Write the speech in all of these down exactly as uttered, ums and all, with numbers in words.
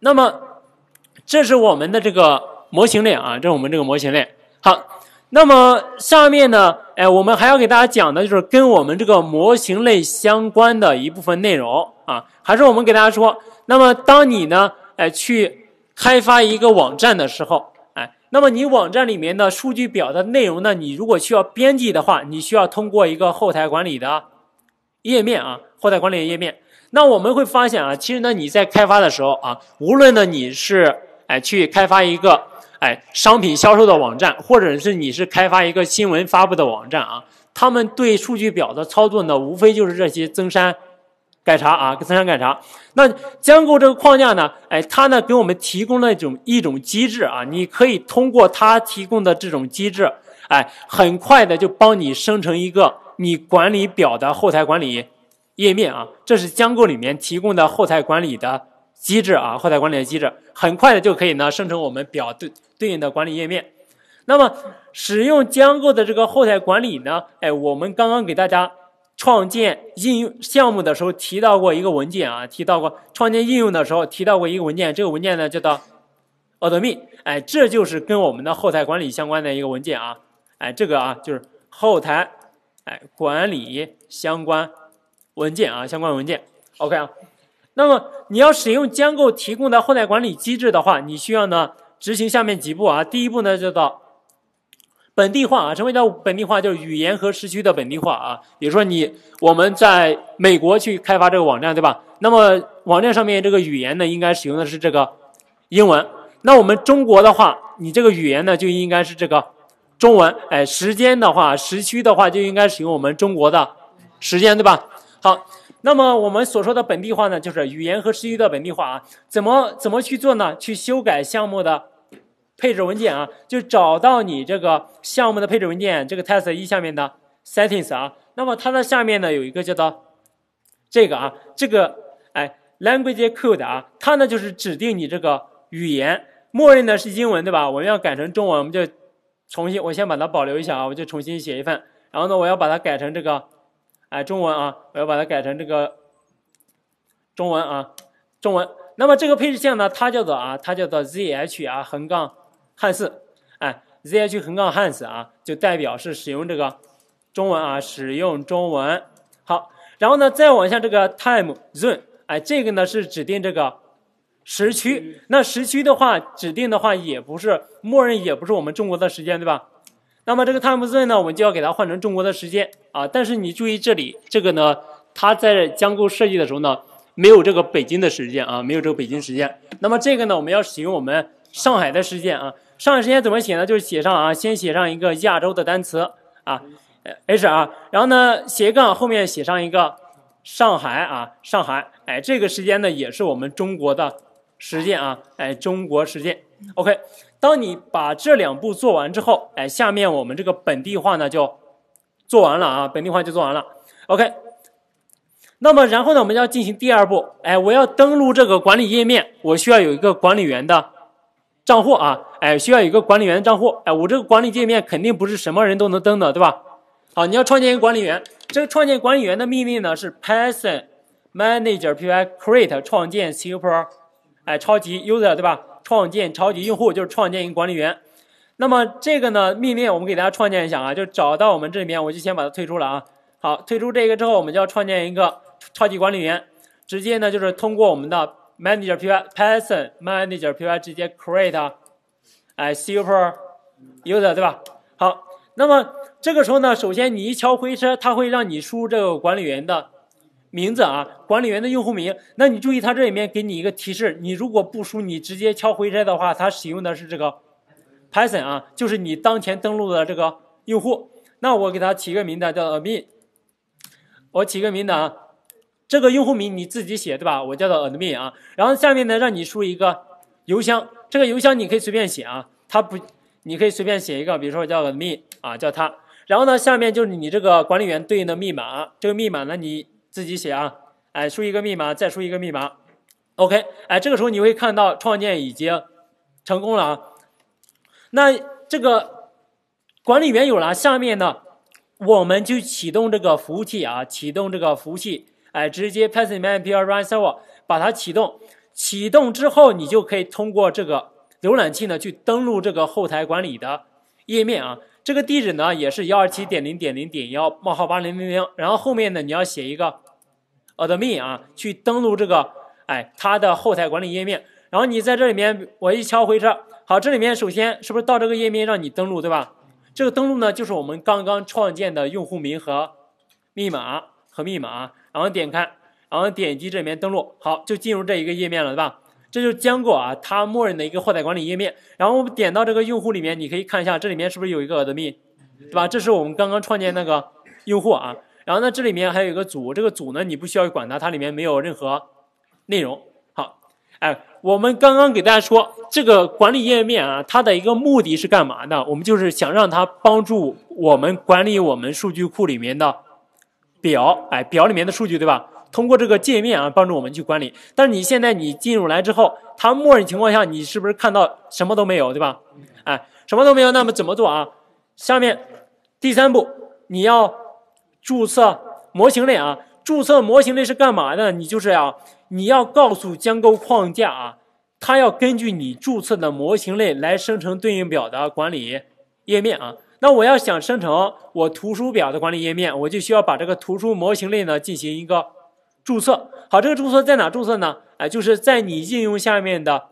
那么这是我们的这个模型链啊，这是我们这个模型链。好，那么下面呢，哎，我们还要给大家讲的就是跟我们这个模型类相关的一部分内容啊，还是我们给大家说，那么当你呢，哎，去开发一个网站的时候，哎，那么你网站里面的数据表的内容呢，你如果需要编辑的话，你需要通过一个后台管理的页面啊，后台管理的页面。那我们会发现啊，其实呢，你在开发的时候啊，无论呢你是哎去开发一个哎商品销售的网站，或者是你是开发一个新闻发布的网站啊，他们对数据表的操作呢，无非就是这些增删改查啊，增删改查。那Django这个框架呢，哎，它呢给我们提供了一种一种机制啊，你可以通过它提供的这种机制，哎，很快的就帮你生成一个你管理表的后台管理页面啊，这是Django里面提供的后台管理的机制啊，后台管理的机制，很快的就可以呢生成我们表对对应的管理页面。那么使用Django的这个后台管理呢，哎，我们刚刚给大家创建应用项目的时候提到过一个文件啊，提到过创建应用的时候提到过一个文件，这个文件呢叫做 admin， 哎，这就是跟我们的后台管理相关的一个文件啊，哎，这个啊就是后台哎管理相关文件啊，相关文件 ，OK 啊。那么你要使用Django提供的后台管理机制的话，你需要呢执行下面几步啊。第一步呢叫做本地化啊，什么叫本地化？就是语言和时区的本地化啊。比如说你我们在美国去开发这个网站，对吧？那么网站上面这个语言呢，应该使用的是这个英文。那我们中国的话，你这个语言呢就应该是这个中文。哎，时间的话，时区的话就应该使用我们中国的时间，对吧？好，那么我们所说的本地化呢，就是语言和时区的本地化啊。怎么怎么去做呢？去修改项目的配置文件啊，就找到你这个项目的配置文件，这个 test 一下面的 settings 啊。那么它的下面呢有一个叫做这个啊，这个哎 language code 啊，它呢就是指定你这个语言，默认的是英文，对吧？我们要改成中文，我们就重新，我先把它保留一下啊，我就重新写一份。然后呢，我要把它改成这个。哎，中文啊，我要把它改成这个中文啊，中文。那么这个配置项呢，它叫做啊，它叫做 Z H 啊横杠汉字，哎 ，Z H 横杠汉字啊，就代表是使用这个中文啊，使用中文。好，然后呢，再往下这个 time zone， 哎，这个呢是指定这个时区。那时区的话，指定的话也不是默认，也不是我们中国的时间，对吧？那么这个 time zone 呢，我们就要给它换成中国的时间啊。但是你注意这里，这个呢，它在Django设计的时候呢，没有这个北京的时间啊，没有这个北京时间。那么这个呢，我们要使用我们上海的时间啊。上海时间怎么写呢？就是写上啊，先写上一个亚洲的单词啊 ，H 啊，然后呢斜杠后面写上一个上海啊，上海，哎，这个时间呢也是我们中国的时间啊，哎，中国时间 ，OK。当你把这两步做完之后，哎，下面我们这个本地化呢就做完了啊，本地化就做完了 ，OK。那么然后呢，我们要进行第二步，哎，我要登录这个管理页面，我需要有一个管理员的账户啊，哎，需要有一个管理员的账户，哎，我这个管理界面肯定不是什么人都能登的，对吧？好，你要创建一个管理员，这个创建管理员的命令呢是 Python manager py create 创建 super 哎超级 user， 对吧？创建超级用户就是创建一个管理员。那么这个呢命令我们给大家创建一下啊，就找到我们这里面，我就先把它退出了啊。好，退出这个之后，我们就要创建一个超级管理员，直接呢就是通过我们的 manager py Python manager py 直接 create 哎 super user， 对吧？好，那么这个时候呢，首先你一敲回车，它会让你输入这个管理员的名字啊，管理员的用户名。那你注意，它这里面给你一个提示，你如果不输，你直接敲回车的话，它使用的是这个 Python 啊，就是你当前登录的这个用户。那我给它起个名字叫 admin， 我起个名字啊，这个用户名你自己写，对吧？我叫做 admin 啊。然后下面呢，让你输一个邮箱，这个邮箱你可以随便写啊，它不，你可以随便写一个，比如说叫 admin 啊，叫它。然后呢，下面就是你这个管理员对应的密码，这个密码呢你自己写啊，哎，输一个密码，再输一个密码 ，OK， 哎，这个时候你会看到创建已经成功了啊。那这个管理员有了，下面呢，我们就启动这个服务器啊，启动这个服务器，哎，直接 Python man py run server 把它启动。 启动之后，你就可以通过这个浏览器呢去登录这个后台管理的页面啊。这个地址呢也是 一二七点零点零点一冒号八零零零，然后后面呢你要写一个 admin 啊，去登录这个哎它的后台管理页面。然后你在这里面我一敲回车，好，这里面首先是不是到这个页面让你登录，对吧？这个登录呢就是我们刚刚创建的用户名和密码和密码，然后点开，然后点击这里面登录，好，就进入这一个页面了，对吧？这就是Django啊，它默认的一个后台管理页面。然后我们点到这个用户里面，你可以看一下这里面是不是有一个 admin， 对吧？这是我们刚刚创建那个用户啊。然后呢，这里面还有一个组，这个组呢你不需要管它，它里面没有任何内容。好，哎，我们刚刚给大家说这个管理页面啊，它的一个目的是干嘛呢？我们就是想让它帮助我们管理我们数据库里面的表，哎，表里面的数据，对吧？通过这个界面啊，帮助我们去管理。但是你现在你进入来之后，它默认情况下，你是不是看到什么都没有，对吧？哎，什么都没有，那么怎么做啊？下面第三步，你要注册模型类啊。注册模型类是干嘛的？你就是啊，你要告诉Django框架啊，它要根据你注册的模型类来生成对应表的管理页面啊。那我要想生成我图书表的管理页面，我就需要把这个图书模型类呢进行一个注册。好，这个注册在哪注册呢？哎，就是在你应用下面的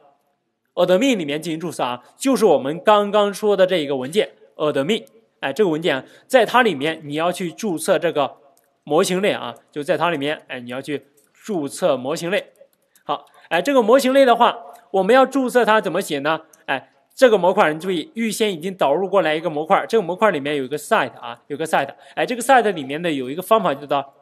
admin 里面进行注册啊，就是我们刚刚说的这一个文件 admin， 哎，这个文件啊，在它里面你要去注册这个模型类啊，就在它里面，哎，你要去注册模型类。好，哎，这个模型类的话，我们要注册它怎么写呢？哎，这个模块你注意，预先已经导入过来一个模块，这个模块里面有一个 site 啊，有个 site， 哎，这个 site 里面的有一个方法叫做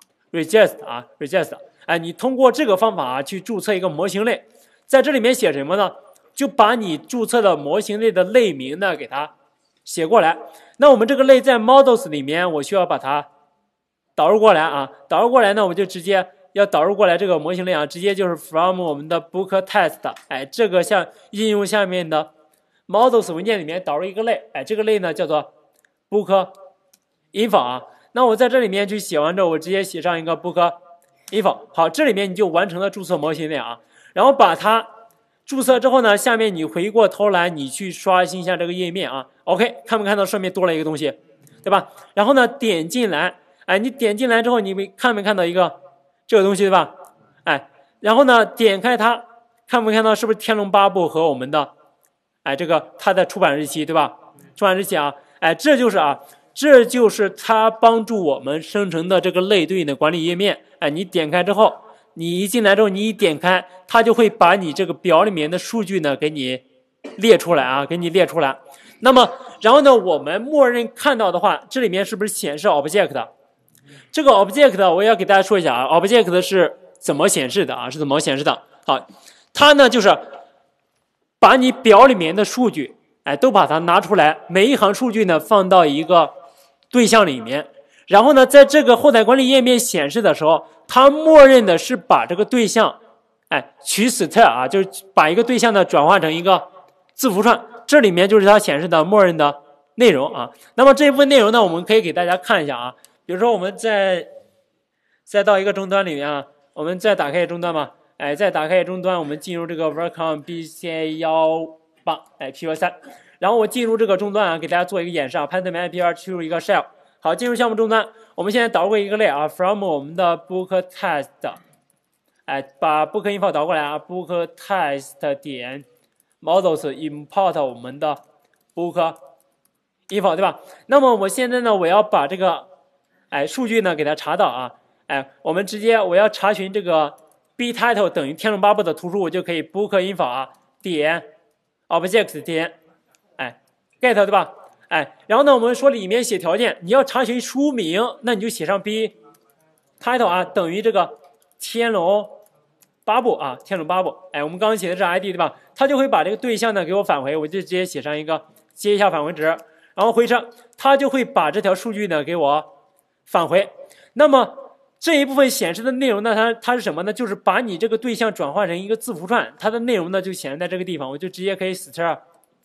regest 啊 regest， 哎，你通过这个方法啊去注册一个模型类，在这里面写什么呢？就把你注册的模型类的类名呢给它写过来。那我们这个类在 models 里面，我需要把它导入过来啊，导入过来呢，我就直接要导入过来这个模型类啊，直接就是 from 我们的 book test， 哎，这个像应用下面的 models 文件里面导入一个类，哎，这个类呢叫做 book info 啊。那我在这里面去写完之后，我直接写上一个 book info， 好，这里面你就完成了注册模型类啊。然后把它注册之后呢，下面你回过头来，你去刷新一下这个页面啊。OK， 看没看到上面多了一个东西，对吧？然后呢，点进来，哎，你点进来之后，你没看没看到一个这个东西，对吧？哎，然后呢，点开它，看没看到是不是《天龙八部》和我们的，哎，这个它的出版日期，对吧？出版日期啊，哎，这就是啊。这就是它帮助我们生成的这个类对应的管理页面。哎，你点开之后，你一进来之后，你一点开，它就会把你这个表里面的数据呢给你列出来啊，给你列出来。那么，然后呢，我们默认看到的话，这里面是不是显示 object？ 这个 object 我也要给大家说一下啊 ，object 是怎么显示的啊？是怎么显示的？好，它呢就是把你表里面的数据，哎，都把它拿出来，每一行数据呢放到一个对象里面，然后呢，在这个后台管理页面显示的时候，它默认的是把这个对象，哎，取 str 啊，就是把一个对象呢转化成一个字符串，这里面就是它显示的默认的内容啊。那么这一部分内容呢，我们可以给大家看一下啊，比如说我们再再到一个终端里面啊，我们再打开终端吧，哎，再打开终端，我们进入这个 welcome B C 一八，哎 P Y 三。然后我进入这个终端啊，给大家做一个演示啊 ，Python I P R 进入一个 shell， 好，进入项目终端，我们现在导入一个类啊 ，from 我们的 book test， 哎，把 book info 导过来啊 ，book test 点 models import 我们的 book info， 对吧？那么我现在呢，我要把这个哎数据呢给它查到啊，哎，我们直接我要查询这个 b title 等于《天龙八部》的图书，我就可以 book info 啊点 object 点。get 对吧？哎，然后呢，我们说里面写条件，你要查询书名，那你就写上 b title 啊等于这个天龙八部啊，天龙八部。哎，我们刚刚写的是 I D 对吧？它就会把这个对象呢给我返回，我就直接写上一个接一下返回值，然后回车，它就会把这条数据呢给我返回。那么这一部分显示的内容呢，它它是什么呢？就是把你这个对象转化成一个字符串，它的内容呢就显示在这个地方，我就直接可以 str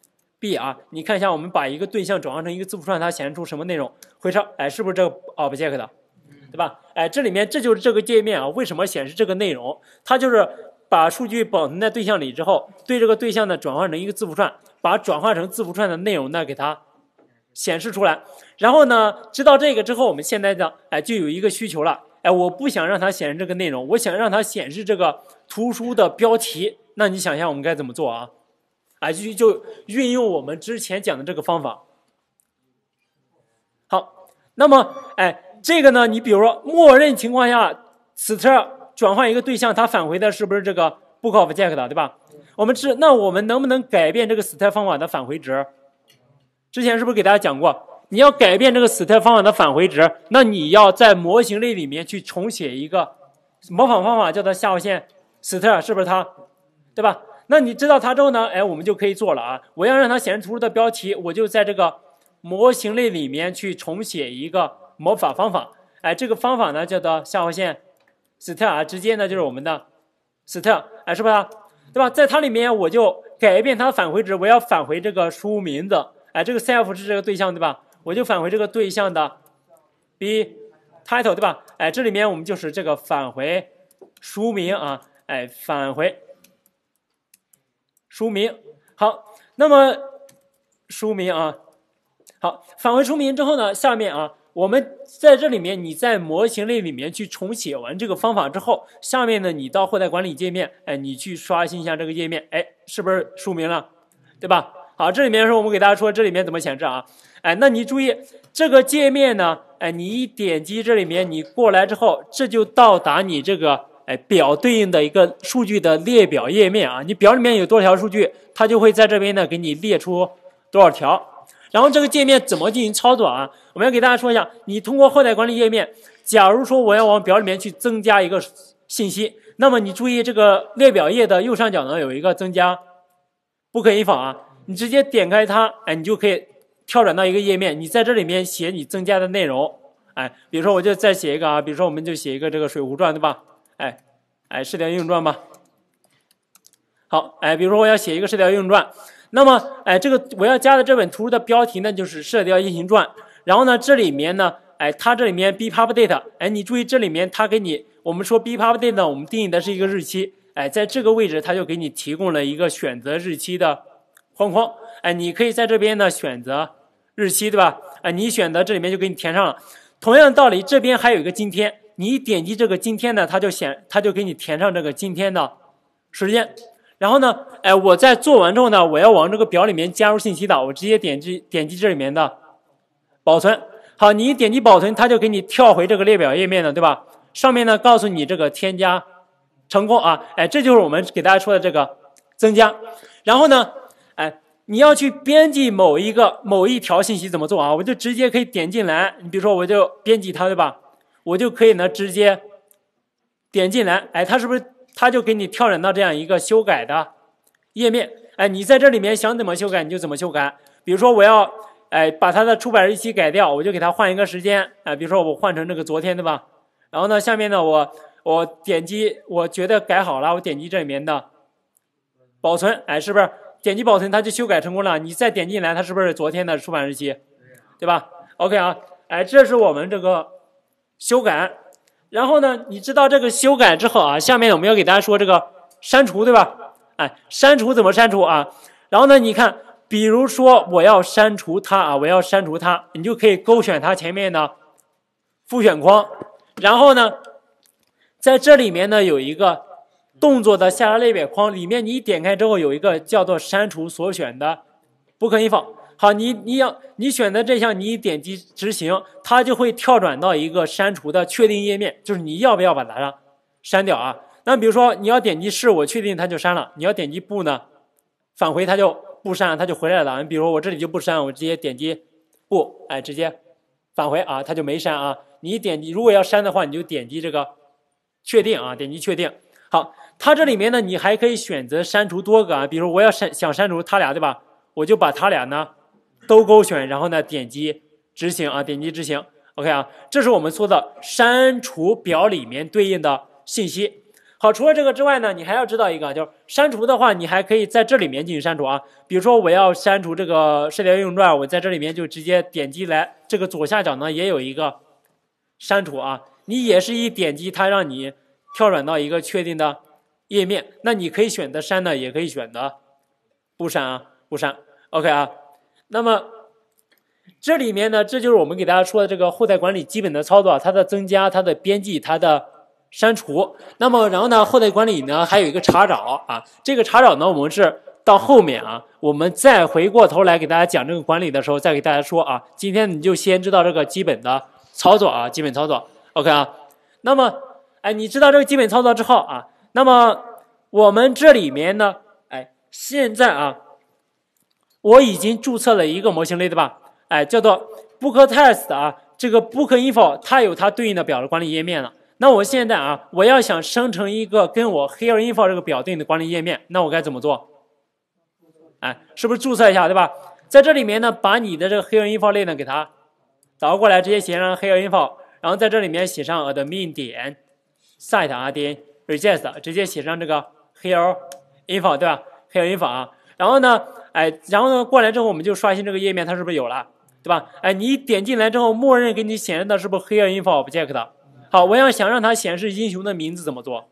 B 啊，你看一下，我们把一个对象转化成一个字符串，它显示出什么内容？回车，哎，是不是这个 object 的，对吧？哎，这里面这就是这个界面啊，为什么显示这个内容？它就是把数据保存在对象里之后，对这个对象呢转换成一个字符串，把转换成字符串的内容呢给它显示出来。然后呢，知道这个之后，我们现在呢，哎，就有一个需求了。哎，我不想让它显示这个内容，我想让它显示这个图书的标题。那你想一下，我们该怎么做啊？哎，就就运用我们之前讲的这个方法。好，那么哎，这个呢，你比如说，默认情况下 ，str 转换一个对象，它返回的是不是这个 book of Jack 的，对吧？我们知，那我们能不能改变这个 str 方法的返回值？之前是不是给大家讲过？你要改变这个 str 方法的返回值，那你要在模型类里面去重写一个模仿方法，叫做下划线 str， 是不是它？对吧？那你知道它之后呢？哎，我们就可以做了啊！我要让它显示图书的标题，我就在这个模型类里面去重写一个模法方法。哎，这个方法呢叫做下划线 str 啊，直接呢就是我们的 str， 哎，是不是？对吧？在它里面我就改变它的返回值，我要返回这个书名字。哎，这个 self 是这个对象，对吧？我就返回这个对象的 b title， 对吧？哎，这里面我们就是这个返回书名啊，哎，返回书名。好，那么书名啊，好，返回书名之后呢，下面啊，我们在这里面，你在模型类里面去重写完这个方法之后，下面呢，你到后台管理界面，哎，你去刷新一下这个页面，哎，是不是书名了，对吧？好，这里面是我们给大家说这里面怎么显示啊？哎，那你注意这个界面呢，哎，你一点击这里面，你过来之后，这就到达你这个哎表对应的一个数据的列表页面啊。你表里面有多少条数据，它就会在这边呢给你列出多少条。然后这个界面怎么进行操作啊？我们要给大家说一下，你通过后台管理页面，假如说我要往表里面去增加一个信息，那么你注意这个列表页的右上角呢有一个增加不可以仿啊。你直接点开它，哎，你就可以跳转到一个页面，你在这里面写你增加的内容，哎，比如说我就再写一个啊，比如说我们就写一个这个《水浒传》，对吧？哎，哎，《射雕英雄传》吧。好，哎，比如说我要写一个《射雕英雄传》，那么，哎，这个我要加的这本图的标题呢就是《射雕英雄传》，然后呢，这里面呢，哎，它这里面 bpubdate， 哎，你注意这里面它给你，我们说 bpubdate 呢，我们定义的是一个日期，哎，在这个位置它就给你提供了一个选择日期的框框，哎，你可以在这边呢选择日期，对吧？哎，你选择这里面就给你填上了。同样的道理，这边还有一个今天，你一点击这个今天呢，它就显，它就给你填上这个今天的时间。然后呢，哎，我在做完之后呢，我要往这个表里面加入信息的，我直接点击点击这里面的保存。好，你一点击保存，它就给你跳回这个列表页面了，对吧？上面呢告诉你这个添加成功啊，哎，这就是我们给大家说的这个增加。然后呢，哎，你要去编辑某一个某一条信息怎么做啊？我就直接可以点进来，你比如说我就编辑它，对吧？我就可以呢直接点进来，哎，它是不是它就给你跳转到这样一个修改的页面？哎，你在这里面想怎么修改你就怎么修改。比如说我要哎把它的出版日期改掉，我就给它换一个时间，哎，比如说我换成这个昨天，对吧？然后呢，下面呢我我点击，我觉得改好了，我点击这里面的保存，哎，是不是？点击保存，它就修改成功了。你再点进来，它是不是昨天的出版日期？对吧 ？OK 啊，哎，这是我们这个修改。然后呢，你知道这个修改之后啊，下面我们要给大家说这个删除，对吧？哎，删除怎么删除啊？然后呢，你看，比如说我要删除它啊，我要删除它，你就可以勾选它前面的复选框，然后呢，在这里面呢有一个动作的下拉列表框，里面你一点开之后有一个叫做删除所选的不可以仿。好，你你要你选择这项，你一点击执行，它就会跳转到一个删除的确定页面，就是你要不要把它删掉啊？那比如说你要点击是，我确定它就删了；你要点击不呢，返回它就不删了，它就回来了。你比如说我这里就不删，我直接点击不，哎，直接返回啊，它就没删啊。你一点击，如果要删的话，你就点击这个确定啊，点击确定。好，它这里面呢，你还可以选择删除多个啊，比如我要删想删除它俩，对吧？我就把它俩呢都勾选，然后呢点击执行啊，点击执行。OK 啊，这是我们说的删除表里面对应的信息。好，除了这个之外呢，你还要知道一个，就是删除的话，你还可以在这里面进行删除啊。比如说我要删除这个《射雕英雄传》，我在这里面就直接点击来，这个左下角呢也有一个删除啊，你也是一点击它，让你跳转到一个确定的页面，那你可以选择删呢，也可以选择不删啊，不删。OK 啊，那么这里面呢，这就是我们给大家说的这个后台管理基本的操作，它的增加、它的编辑、它的删除。那么然后呢，后台管理呢还有一个查找啊，这个查找呢，我们是到后面啊，我们再回过头来给大家讲这个管理的时候，再给大家说啊。今天你就先知道这个基本的操作啊，基本操作 ，OK 啊。那么，哎，你知道这个基本操作之后啊，那么我们这里面呢，哎，现在啊，我已经注册了一个模型类，对吧？哎，叫做 Book Test 啊，这个 Book Info 它有它对应的表的管理页面了。那我现在啊，我要想生成一个跟我 Here Info 这个表对应的管理页面，那我该怎么做？哎，是不是注册一下，对吧？在这里面呢，把你的这个 Here Info 类呢给它导过来，直接写上 Here Info， 然后在这里面写上 admin 点 site 啊点 regex， 直接写上这个 Here Info， 对吧 ？Here Info 啊，然后呢，哎，然后呢过来之后我们就刷新这个页面，它是不是有了？对吧？哎，你点进来之后，默认给你显示的是不是 Here Info Object 的？好，我要想让它显示英雄的名字怎么做？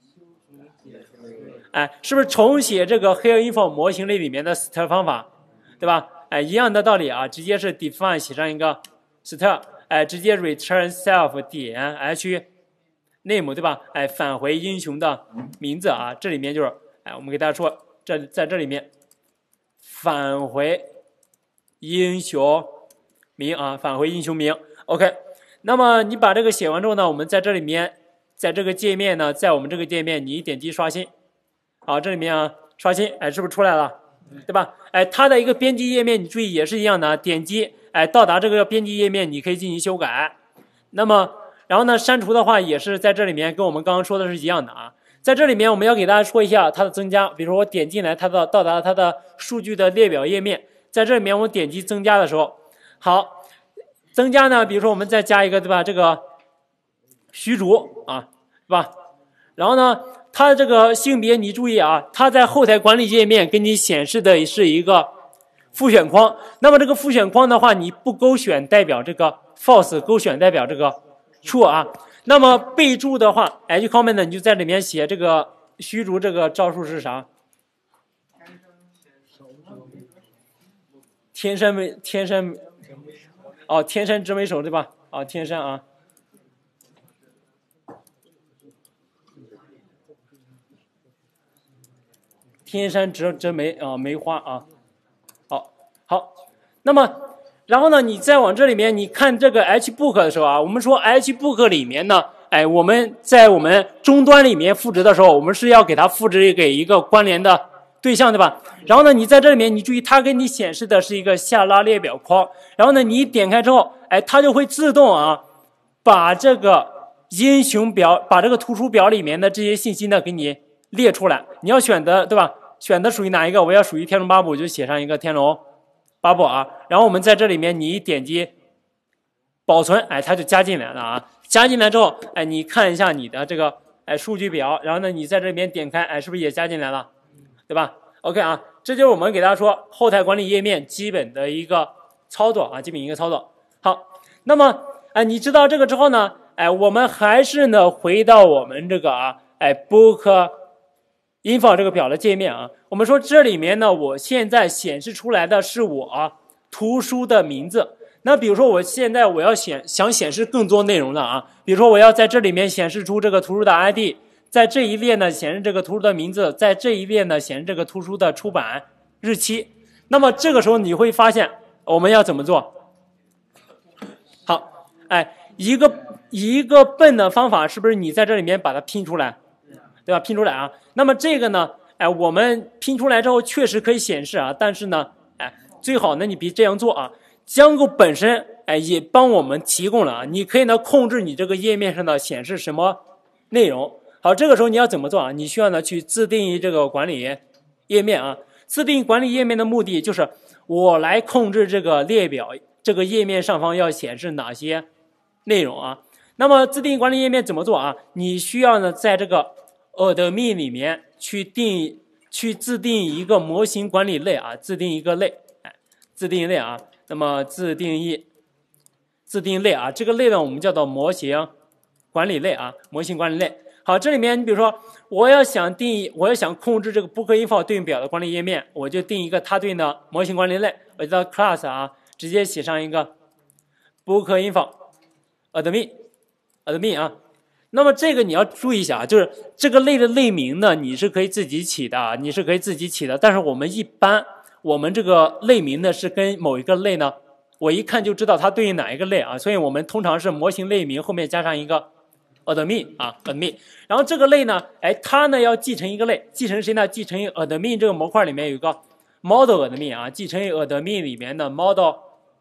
哎，是不是重写这个 Here Info 模型类里面的 stir 方法，对吧？哎，一样的道理啊，直接是 define 写上一个 stir， 哎，直接 return self 点 h name， 对吧？哎，返回英雄的名字啊，这里面就是哎，我们给大家说，这在这里面返回英雄名啊，返回英雄名 ，OK。那么你把这个写完之后呢，我们在这里面，在这个界面呢，在我们这个界面，你点击刷新，好，这里面啊刷新，哎，是不是出来了，对吧？哎，它的一个编辑页面，你注意也是一样的，点击，哎，到达这个编辑页面，你可以进行修改。那么，然后呢，删除的话也是在这里面，跟我们刚刚说的是一样的啊。在这里面，我们要给大家说一下它的增加，比如说我点进来，它的到达它的数据的列表页面，在这里面我点击增加的时候，好。增加呢，比如说我们再加一个，对吧？这个虚竹啊，是吧？然后呢，它的这个性别你注意啊，它在后台管理界面给你显示的是一个复选框。那么这个复选框的话，你不勾选代表这个 false， 勾选代表这个 true 啊。那么备注的话 ，edge comment 你就在里面写这个虚竹这个招数是啥？天生没天生。哦，天山直眉手对吧？啊，天山啊，天山直直眉啊，梅花啊，好，好，那么，然后呢，你再往这里面，你看这个 HBook 的时候啊，我们说 HBook 里面呢，哎，我们在我们终端里面赋值的时候，我们是要给它赋值给一个关联的对象，对吧？然后呢，你在这里面，你注意，它给你显示的是一个下拉列表框。然后呢，你点开之后，哎，它就会自动啊，把这个英雄表，把这个图书表里面的这些信息呢，给你列出来。你要选择，对吧？选择属于哪一个？我要属于天龙八部，我就写上一个天龙八部啊。然后我们在这里面，你一点击保存，哎，它就加进来了啊。加进来之后，哎，你看一下你的这个哎数据表，然后呢，你在这里面点开，哎，是不是也加进来了？对吧 ？OK 啊，这就是我们给大家说后台管理页面基本的一个操作啊，基本一个操作。好，那么哎，你知道这个之后呢，哎，我们还是呢回到我们这个啊，哎 Book Info 这个表的界面啊。我们说这里面呢，我现在显示出来的是我图书的名字。那比如说我现在我要显想显示更多内容了啊，比如说我要在这里面显示出这个图书的 I D。在这一列呢显示这个图书的名字，在这一列呢显示这个图书的出版日期。那么这个时候你会发现我们要怎么做？好，哎，一个一个笨的方法是不是你在这里面把它拼出来，对吧？拼出来啊。那么这个呢，哎，我们拼出来之后确实可以显示啊，但是呢，哎，最好呢你别这样做啊。Django 本身哎也帮我们提供了啊，你可以呢控制你这个页面上的显示什么内容。好，这个时候你要怎么做啊？你需要呢去自定义这个管理页面啊。自定义管理页面的目的就是我来控制这个列表，这个页面上方要显示哪些内容啊。那么自定义管理页面怎么做啊？你需要呢在这个 admin 里面去定义，去自定义一个模型管理类啊，自定义一个类，哎，自定义类啊。那么自定义自定义类啊，这个类呢我们叫做模型管理类啊，模型管理类。 好，这里面你比如说我要想定义，我要想控制这个 bookinfo 对应表的管理页面，我就定一个它对应的模型管理类，我就到 class 啊，直接写上一个 bookinfo admin admin 啊。那么这个你要注意一下啊，就是这个类的类名呢，你是可以自己起的啊，你是可以自己起的。但是我们一般，我们这个类名呢是跟某一个类呢，我一看就知道它对应哪一个类啊，所以我们通常是模型类名后面加上一个 admin 啊 admin， 然后这个类呢，哎，它呢要继承一个类，继承谁呢？继承于 admin 这个模块里面有一个 model admin 啊，继承于 admin 里面的 model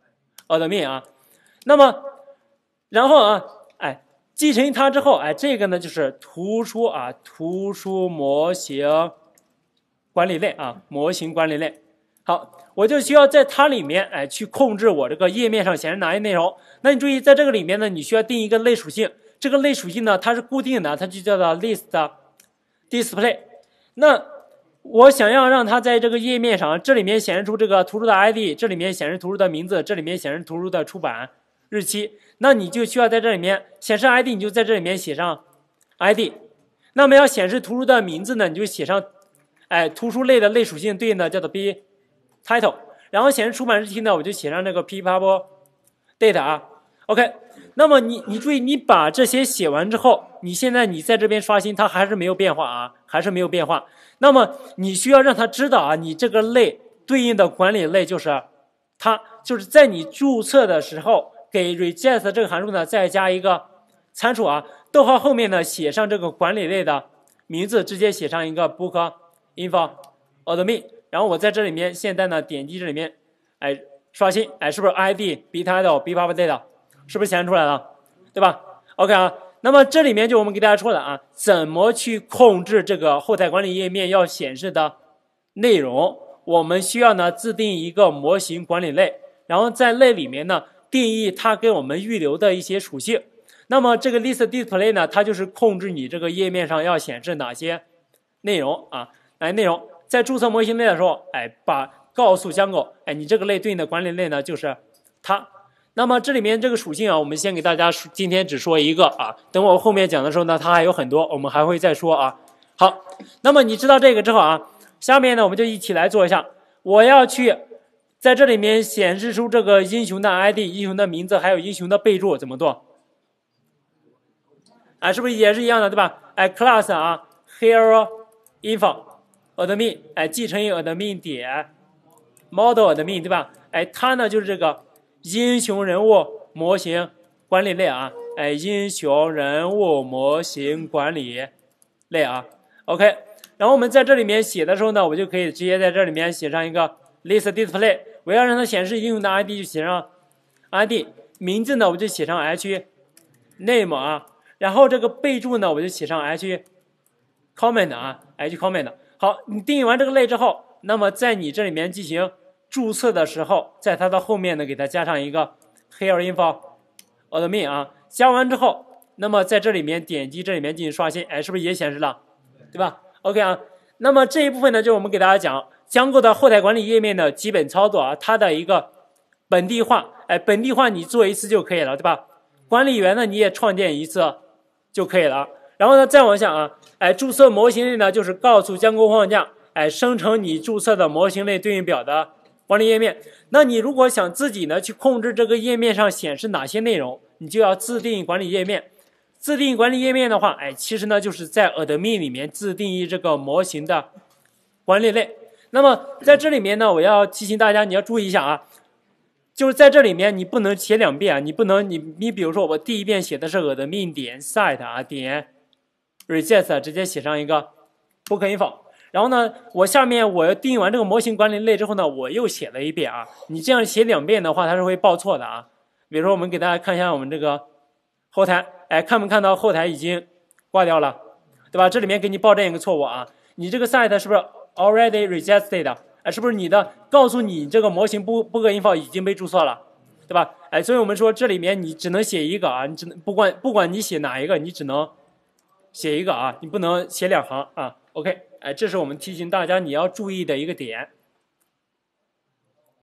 admin 啊。那么，然后啊，哎。继承它之后，哎，这个呢就是图书啊，图书模型管理类啊，模型管理类。好，我就需要在它里面，哎，去控制我这个页面上显示哪些内容。那你注意，在这个里面呢，你需要定一个类属性，这个类属性呢，它是固定的，它就叫做 list display。那我想要让它在这个页面上，这里面显示出这个图书的 I D， 这里面显示图书的名字，这里面显示图书的出版日期。那你就需要在这里面显示 I D， 你就在这里面写上 I D。那么要显示图书的名字呢，你就写上，哎，图书类的类属性对应的叫做 b title。然后显示出版日期呢，我就写上那个 p pub date 啊。OK， 那么你你注意，你把这些写完之后，你现在你在这边刷新，它还是没有变化啊，还是没有变化。那么你需要让它知道啊，你这个类对应的管理类就是它，就是在你注册的时候。给 reject 这个函数呢，再加一个参数啊，逗号后面呢写上这个管理类的名字，直接写上一个 bookinfo admin， 然后我在这里面现在呢点击这里面，哎，刷新，哎，是不是 I D b title b pub date 是不是显示出来了，对吧 ？OK 啊，那么这里面就我们给大家说了啊，怎么去控制这个后台管理页面要显示的内容，我们需要呢自定一个模型管理类，然后在类里面呢。定义它给我们预留的一些属性，那么这个 list display 呢，它就是控制你这个页面上要显示哪些内容啊，哎，内容在注册模型类的时候，哎，把告诉江狗，哎，你这个类对应的管理类呢就是它。那么这里面这个属性啊，我们先给大家今天只说一个啊，等我后面讲的时候呢，它还有很多，我们还会再说啊。好，那么你知道这个之后啊，下面呢我们就一起来做一下，我要去。在这里面显示出这个英雄的 I D、英雄的名字，还有英雄的备注怎么做？哎，是不是也是一样的，对吧？哎 ，class 啊 ，hero info admin， 哎，继承于 admin 点 model admin， 对吧？哎，它呢就是这个英雄人物模型管理类啊，哎，英雄人物模型管理类啊。OK， 然后我们在这里面写的时候呢，我就可以直接在这里面写上一个 list display。我要让它显示应用的 I D 就写上 I D， 名字呢我就写上 H name 啊，然后这个备注呢我就写上 H comment 啊 H comment。好，你定义完这个类之后，那么在你这里面进行注册的时候，在它的后面呢给它加上一个 here info admin 啊，加完之后，那么在这里面点击这里面进行刷新，哎，是不是也显示了，对吧 ？OK 啊，那么这一部分呢就是我们给大家讲。江构的后台管理页面的基本操作啊，它的一个本地化，哎，本地化你做一次就可以了，对吧？管理员呢你也创建一次就可以了。然后呢再往下啊，哎，注册模型类呢就是告诉江构框架，哎，生成你注册的模型类对应表的管理页面。那你如果想自己呢去控制这个页面上显示哪些内容，你就要自定义管理页面。自定义管理页面的话，哎，其实呢就是在 admin 里面自定义这个模型的管理类。那么在这里面呢，我要提醒大家，你要注意一下啊，就是在这里面你不能写两遍啊，你不能你你比如说我第一遍写的是 admin 点 site 啊点 reject 直接写上一个 bookinfo， 然后呢，我下面我定义完这个模型管理类之后呢，我又写了一遍啊，你这样写两遍的话，它是会报错的啊。比如说我们给大家看一下我们这个后台，哎，看没看到后台已经挂掉了，对吧？这里面给你报这样一个错误啊，你这个 site 是不是already rejected， 哎，是不是你的告诉你这个模型 bookinfo 已经被注册了，对吧？哎，所以我们说这里面你只能写一个啊，你只能不管不管你写哪一个，你只能写一个啊，你不能写两行啊。OK， 哎，这是我们提醒大家你要注意的一个点。